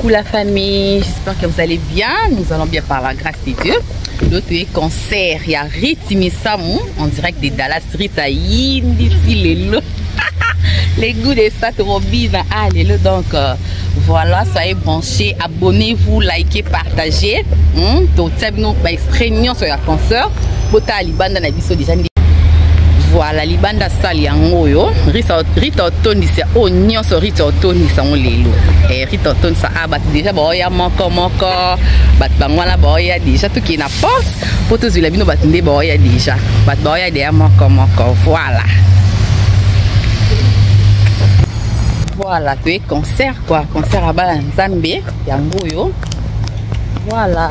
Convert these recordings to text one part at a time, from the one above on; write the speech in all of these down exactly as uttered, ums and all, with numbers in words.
coucou la famille, j'espère que vous allez bien. Nous allons bien par la grâce de Dieu. L'autre est concert, il y a Ritimi Samou en direct de Dallas, Rita d'ici les lots. Les goûts de ça, Robin, allez le donc euh, voilà, soyez branchés, abonnez-vous, likez, partagez. Hum, donc nous extraignions sur la concert. Bota libanda na biso déjà. Voilà, libanda sali yango yo. Rita Rita Tony c'est oignon sur Rita Tony ça on lelo. Et Rita Tony ça abat déjà boya moko moko. Bat bangwana boya déjà tout qui na poste. Pour tous les bino bat ndé boya déjà. Bat boya déjà moko moko. Voilà. Voilà, tu es concert quoi, concert à bas Nzambe, yango yo. Voilà.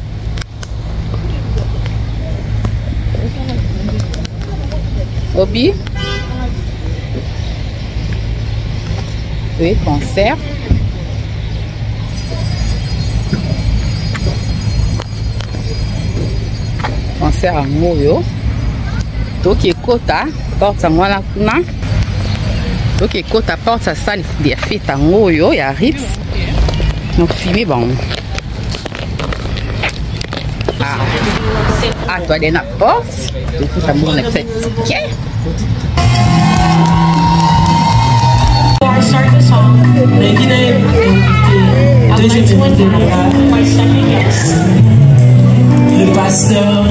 Obi. Tu es concert. Concert à Moyo. Toki kota, porte ngwana kuna. Ok, quand tu apportes ça, ça des fêtes en haut, il y a Ritz. Donc, filmer bon. Ah, ah toi, des porte. Tu fais ça, mon accès. Ok. Start the song. My second guest. Le pasteur.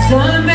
Some